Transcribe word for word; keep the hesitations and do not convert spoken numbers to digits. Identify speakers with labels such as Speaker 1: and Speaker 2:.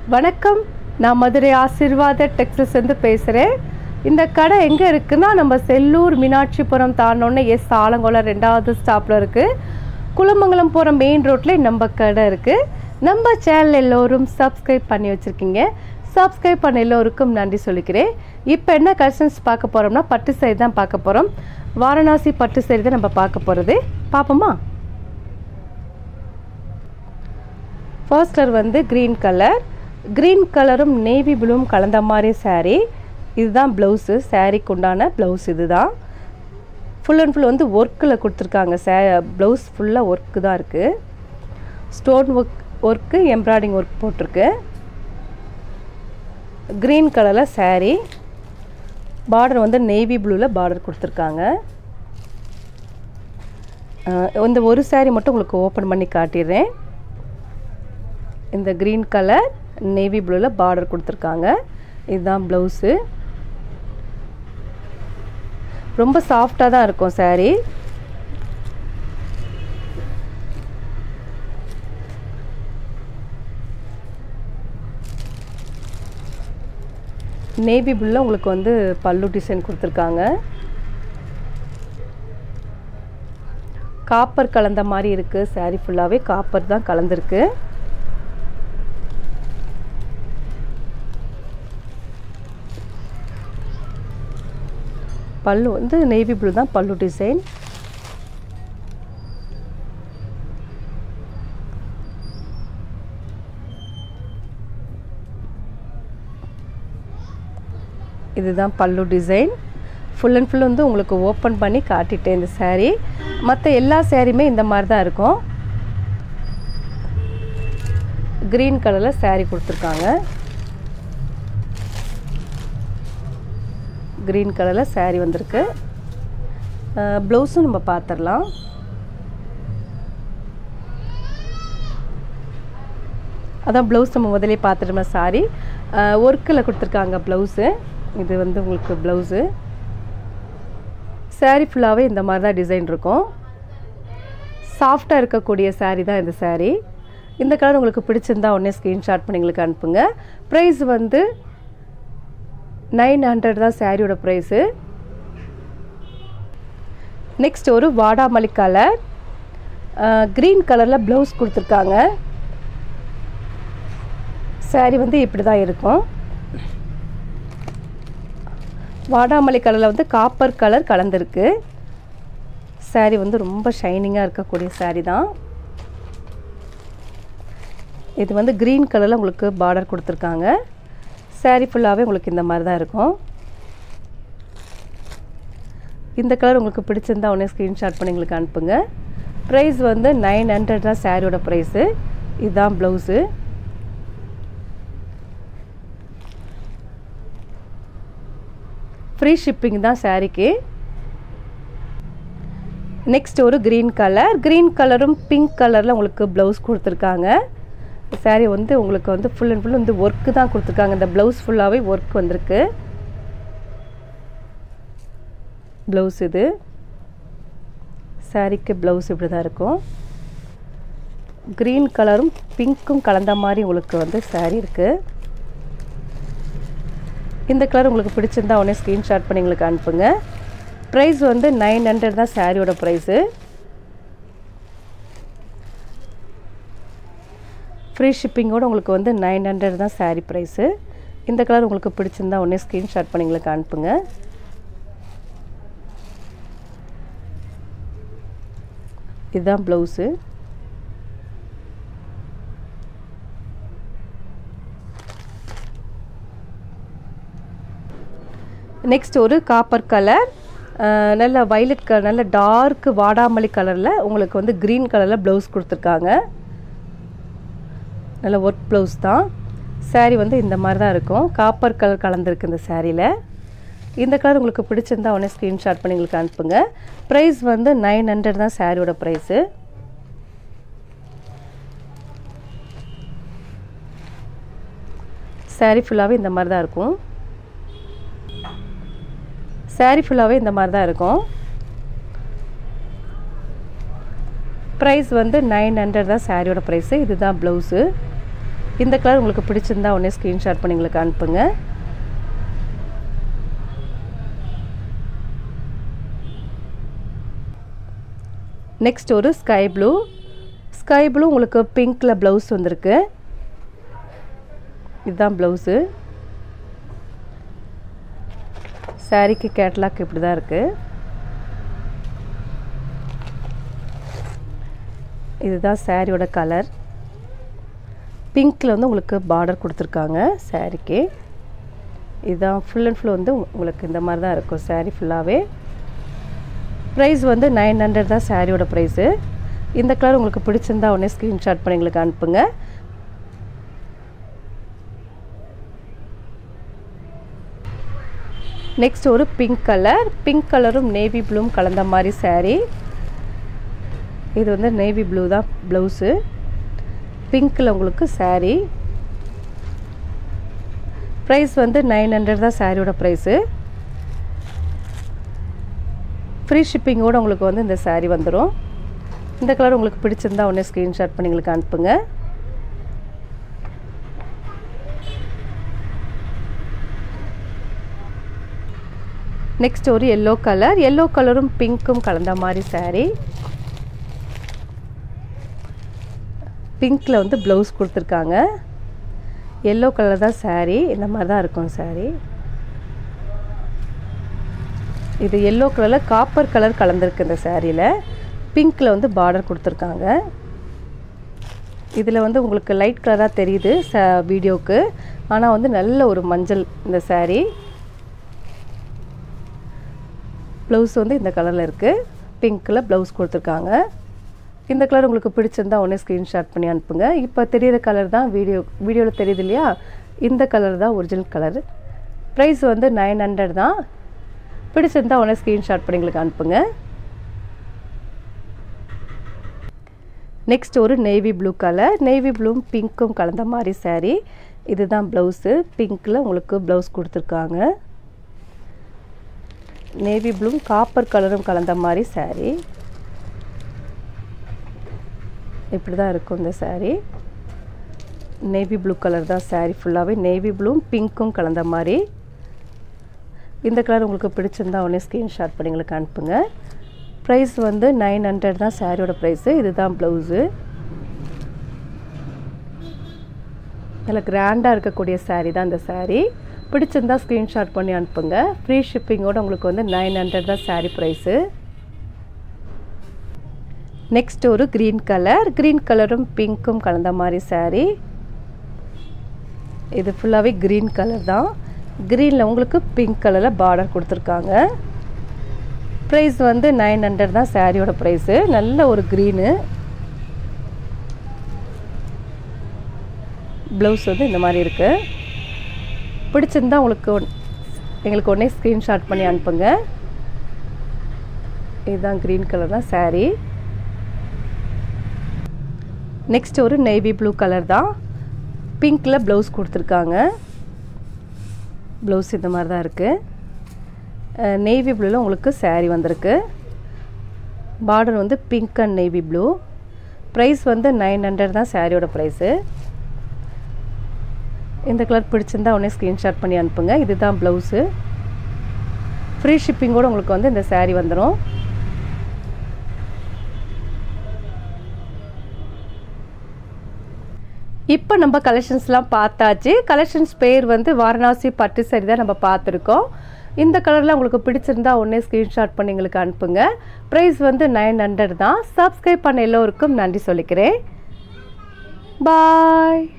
Speaker 1: வணக்கம், நான் மதுரை ஆசீர்வாத டெக்ஸ்டைல்ஸ்லேருந்து பேசுகிறேன். இந்த கடை எங்கே இருக்குன்னா, நம்ம செல்லூர் மீனாட்சிபுரம் தாண்டோன்னே எஸ் ஆலங்கோலம் ரெண்டாவது ஸ்டாப்பில் இருக்குது. குளமங்கலம் போகிற மெயின் ரோட்டில் நம்ம கடை இருக்குது. நம்ம சேனல் எல்லோரும் சப்ஸ்கிரைப் பண்ணி வச்சுருக்கீங்க. சப்ஸ்கிரைப் பண்ண எல்லோருக்கும் நன்றி சொல்லிக்கிறேன். இப்போ என்ன கலெக்ஷன்ஸ் பார்க்க போகிறோம்னா, பட்டு சேரீ தான் பார்க்க போகிறோம். வாரணாசி பட்டு சேரீ தான் நம்ம பார்க்க போகிறது. பார்ப்போமா? ஃபர்ஸ்ட் கலர் வந்து க்ரீன் கலர். க்ரீன் கலரும் நேவி ப்ளூவும் கலந்த மாதிரி சாரீ. இதுதான் ப்ளவுஸு, சாரீக்கு உண்டான ப்ளவுஸ் இது தான். ஃபுல் அண்ட் ஃபுல் வந்து ஒர்க்கில் கொடுத்துருக்காங்க. சே ப்ளவுஸ் ஃபுல்லாக ஒர்க்கு தான் இருக்குது. Stone work work embroidering work போட்டிருக்கு. க்ரீன் கலரில் சாரீ. பார்டர் வந்து நேவி ப்ளூவில் பார்டர் கொடுத்துருக்காங்க. இந்த ஒரு சாரீ மட்டும் உங்களுக்கு ஓப்பன் பண்ணி காட்டிடுறேன். இந்த க்ரீன் கலர் நேவி ப்ளூவில் பார்டர் கொடுத்துருக்காங்க. இதுதான் ப்ளவுஸு. ரொம்ப சாஃப்டாக தான் இருக்கும் சாரீ. நேவி ப்ளூவில் உங்களுக்கு வந்து பல்லு டிசைன் கொடுத்துருக்காங்க. காப்பர் கலந்த மாதிரி இருக்குது. சாரீ ஃபுல்லாகவே காப்பர் தான் கலந்துருக்கு. பல்லு வந்து நேவி ப்ளூ தான் பல்லு டிசைன். இதுதான் பல்லு டிசைன். ஃபுல் அண்ட் ஃபுல் வந்து உங்களுக்கு ஓப்பன் பண்ணி காட்டிட்டேன் இந்த சாரீ. மற்ற எல்லா சாரியுமே இந்த மாதிரி தான் இருக்கும். க்ரீன் கலரில் சாரீ கொடுத்துருக்காங்க. க்ரீன் கலரில் சாரீ வந்திருக்கு. ப்ளவுஸும் நம்ம பார்த்துடலாம். அதான் ப்ளவுஸ் நம்ம முதலே பார்த்துட்டோம்னா சாரீ ஒர்க்கில் கொடுத்துருக்காங்க ப்ளவுஸு. இது வந்து உங்களுக்கு ப்ளவுஸு. சாரீ ஃபுல்லாகவே இந்த மாதிரி தான் டிசைன் இருக்கும். சாஃப்டாக இருக்கக்கூடிய சாரீ தான் இந்த சாரீ. இந்த கலர் உங்களுக்கு பிடிச்சிருந்தா உடனே ஸ்க்ரீன்ஷாட் பண்ணி எங்களுக்கு அனுப்புங்க. ப்ரைஸ் வந்து நைன் ஹண்ட்ரட் தான் சாரியோட ப்ரைஸு. நெக்ஸ்ட் ஒரு வாடாமல்லி கலர். க்ரீன் கலரில் ப்ளவுஸ் கொடுத்துருக்காங்க. சாரீ வந்து இப்படி தான் இருக்கும். வாடாமல்லி கலரில் வந்து காப்பர் கலர் கலந்துருக்கு. சாரீ வந்து ரொம்ப ஷைனிங்காக இருக்கக்கூடிய சாரீ தான். இது வந்து க்ரீன் கலரில் உங்களுக்கு பார்டர் கொடுத்துருக்காங்க. சாரீ ஃபுல்லாகவே உங்களுக்கு இந்த மாதிரி தான் இருக்கும். இந்த கலர் உங்களுக்கு பிடிச்சிருந்தா உடனே ஸ்க்ரீன்ஷாட் பண்ணி எங்களுக்கு அனுப்புங்க. ப்ரைஸ் வந்து நைன் ஹண்ட்ரட் தான் சாரியோட ப்ரைஸு. இதுதான் ப்ளவுஸு. ஃப்ரீ ஷிப்பிங் தான் சாரீக்கு. நெக்ஸ்ட் ஒரு க்ரீன் கலர். க்ரீன் கலரும் பிங்க் கலரில் உங்களுக்கு ப்ளவுஸ் கொடுத்துருக்காங்க. சாரீ வந்து உங்களுக்கு வந்து ஃபுல் அண்ட் ஃபுல் வந்து ஒர்க்கு தான் கொடுத்துருக்காங்க. இந்த ப்ளவுஸ் ஃபுல்லாகவே ஒர்க் வந்திருக்கு. ப்ளவுஸ் இது. சாரீக்கு ப்ளவுஸ் இப்படி தான் இருக்கும். க்ரீன் கலரும் பிங்க்கும் கலந்த மாதிரி உங்களுக்கு வந்து சாரீ இருக்குது. இந்த கலர் உங்களுக்கு பிடிச்சிருந்தா உடனே ஸ்க்ரீன்ஷாட் பண்ணி எங்களுக்கு அனுப்புங்க. ப்ரைஸ் வந்து நைன் ஹண்ட்ரட் தான் சாரியோட ப்ரைஸு. ஃப்ரீ ஷிப்பிங்கோடு உங்களுக்கு வந்து நைன் ஹண்ட்ரட் தான் சாரீ ப்ரைஸு. இந்த கலர் உங்களுக்கு பிடிச்சிருந்தா உடனே ஸ்க்ரீன்ஷாட் பண்ணி எங்களுக்கு அனுப்புங்க. இதுதான் ப்ளவுஸு. நெக்ஸ்ட் ஒரு காப்பர் கலர். நல்ல வைலட் கலர், நல்ல டார்க் வாடாமல்லி கலரில் உங்களுக்கு வந்து க்ரீன் கலரில் ப்ளவுஸ் கொடுத்துருக்காங்க. நல்ல ஒர்க் ப்ளவுஸ் தான். சாரீ வந்து இந்த மாதிரி தான் இருக்கும். காப்பர் கலர் கலந்துருக்கு இந்த சாரியில். இந்த கலர் உங்களுக்கு பிடிச்சிருந்தா உடனே ஸ்க்ரீன்ஷாட் பண்ணி எங்களுக்கு அனுப்புங்க. ப்ரைஸ் வந்து நைன் ஹண்ட்ரட் தான் சாரியோட ப்ரைஸு. சாரீ ஃபுல்லாகவே இந்த மாதிரி தான் இருக்கும். சாரீ ஃபுல்லாகவே இந்த மாதிரி தான் இருக்கும். ப்ரைஸ் வந்து நைன் ஹண்ட்ரட் தான் சாரியோட ப்ரைஸு. இதுதான் ப்ளவுஸு. இந்த கலர் உங்களுக்கு பிடிச்சிருந்தா உடனே ஸ்க்ரீன்ஷாட் பண்ணி எங்களுக்கு அனுப்புங்க. நெக்ஸ்ட் ஒரு ஸ்கை ப்ளூ. ஸ்கை ப்ளூ உங்களுக்கு பிங்க்கில் ப்ளவுஸ் வந்திருக்கு. இதுதான் ப்ளவுஸு. சாரீக்கு கேட்லாக் இப்படி தான் இருக்குது. இதுதான் சாரியோட கலர். பிங்க்கில் வந்து உங்களுக்கு பார்டர் கொடுத்துருக்காங்க சாரீக்கு. இதுதான் ஃபுல் அண்ட் ஃபுல் வந்து உங்களுக்கு இந்த மாதிரி தான் இருக்கும் சாரீ ஃபுல்லாகவே. ப்ரைஸ் வந்து நைன் ஹண்ட்ரட் தான் சாரியோட ப்ரைஸு. இந்த கலர் உங்களுக்கு பிடிச்சிருந்தா உடனே ஸ்க்ரீன்ஷாட் பண்ணி எங்களுக்கு அனுப்புங்க. நெக்ஸ்ட் ஒரு பிங்க் கலர். பிங்க் கலரும் நேவி ப்ளூவும் கலந்த மாதிரி சாரீ. இது வந்து நேவி ப்ளூ தான் ப்ளவுஸு. பிங்க்கில் உங்களுக்கு சாரீ. ப்ரைஸ் வந்து நைன் ஹண்ட்ரட் தான் சாரியோட ப்ரைஸு. ஃப்ரீ ஷிப்பிங்கோடு உங்களுக்கு வந்து இந்த சாரீ வந்துடும். இந்த கலர் உங்களுக்கு பிடிச்சிருந்தா உடனே ஸ்க்ரீன்ஷாட் பண்ணி எங்களுக்கு அனுப்புங்க. நெக்ஸ்ட் ஒரு எல்லோ கலர். எல்லோ கலரும் பிங்க்கும் கலந்த மாதிரி சாரீ. பிங்க்கில் வந்து ப்ளவுஸ் கொடுத்துருக்காங்க. எல்லோ கலர் தான் சாரீ. இந்த மாதிரி தான் இருக்கும் சாரீ. இது எல்லோ கலரில் காப்பர் கலர் கலந்துருக்கு இந்த சாரியில். பிங்க்கில் வந்து பார்டர் கொடுத்துருக்காங்க. இதில் வந்து உங்களுக்கு லைட் கலராக தெரியுது ச வீடியோவுக்கு. ஆனால் வந்து நல்ல ஒரு மஞ்சள் இந்த சாரீ. ப்ளவுஸ் வந்து இந்த கலரில் இருக்குது. பிங்க்கில் ப்ளவுஸ் கொடுத்துருக்காங்க. இந்த கலர் உங்களுக்கு பிடிச்சிருந்தா உடனே ஸ்க்ரீன்ஷாட் பண்ணி அனுப்புங்க. இப்போ தெரியிற கலர் தான் வீடியோ வீடியோவில் தெரியுது இல்லையா, இந்த கலர் தான் ஒரிஜினல் கலர். ப்ரைஸ் வந்து நைன் ஹண்ட்ரட் தான். பிடிச்சிருந்தா உடனே ஸ்க்ரீன்ஷாட் பண்ணி எங்களுக்கு அனுப்புங்க. நெக்ஸ்ட் ஒரு நேவி ப்ளூ கலர். நேவி ப்ளூவும் பிங்க்கும் கலந்த மாதிரி சாரீ. இதுதான் ப்ளவுஸு. பிங்க்கில் உங்களுக்கு ப்ளவுஸ் கொடுத்துருக்காங்க. நேவி ப்ளூவும் காப்பர் கலரும் கலந்த மாதிரி சாரீ. இப்படி தான் இருக்கும் இந்த சாரீ. நேவி ப்ளூ கலர் தான் சாரீ ஃபுல்லாகவே. நேவி ப்ளூவும் பிங்க்கும் கலந்த மாதிரி. இந்த கலர் உங்களுக்கு பிடிச்சிருந்தா உடனே ஸ்க்ரீன்ஷாட் பண்ணி எங்களுக்கு அனுப்புங்க. ப்ரைஸ் வந்து நைன் ஹண்ட்ரட் தான் சாரியோட ப்ரைஸு. இதுதான் ப்ளவுஸு. நல்ல கிராண்டாக இருக்கக்கூடிய சாரீ தான் இந்த சாரீ. பிடிச்சிருந்தா ஸ்க்ரீன்ஷாட் பண்ணி அனுப்புங்க. ஃப்ரீ ஷிப்பிங்கோடு உங்களுக்கு வந்து நைன் ஹண்ட்ரட் தான் சாரீ ப்ரைஸு. நெக்ஸ்ட் ஒரு க்ரீன் கலர். க்ரீன் கலரும் பிங்க்கும் கலந்த மாதிரி சாரீ. இது ஃபுல்லாகவே க்ரீன் கலர் தான். க்ரீனில் உங்களுக்கு பிங்க் கலரில் பார்டர் கொடுத்துருக்காங்க. ப்ரைஸ் வந்து நைன் ஹண்ட்ரட் தான் சாரியோட ப்ரைஸு. நல்ல ஒரு க்ரீனு. ப்ளவுஸ் வந்து இந்த மாதிரி இருக்குது. பிடிச்சிருந்தா உங்களுக்கு எங்களுக்கு உடனே ஸ்க்ரீன்ஷாட் பண்ணி அனுப்புங்க. இதுதான் க்ரீன் கலர் தான் சாரீ. நெக்ஸ்ட் ஒரு நேவி ப்ளூ கலர் தான். பிங்க்கில் ப்ளவுஸ் கொடுத்துருக்காங்க. ப்ளவுஸ் இந்த மாதிரி தான் இருக்குது. நேவி ப்ளூவில் உங்களுக்கு சாரீ வந்திருக்கு. பார்டர் வந்து pink and navy blue. Price வந்து நைன் ஹண்ட்ரட் தான் சாரியோட ப்ரைஸு. இந்த கலர் பிடிச்சிருந்தா உடனே ஸ்க்ரீன்ஷாட் பண்ணி அனுப்புங்க. இதுதான் ப்ளவுஸு. ஃப்ரீ ஷிப்பிங்கோடு உங்களுக்கு வந்து இந்த சாரீ வந்துடும். இப்போ நம்ம கலெக்ஷன்ஸ்லாம் பார்த்தாச்சு. கலெக்ஷன்ஸ் பேர் வந்து வாரணாசி பட்டு சாரி தான் நம்ம பார்த்துருக்கோம். இந்த கலரில் உங்களுக்கு பிடிச்சிருந்தா உடனே ஸ்க்ரீன்ஷாட் பண்ணி எங்களுக்கு அனுப்புங்க. ப்ரைஸ் வந்து நைன் ஹண்ட்ரட் தான். சப்ஸ்கிரைப் பண்ண எல்லோருக்கும் நன்றி சொல்லிக்கிறேன். பாய்.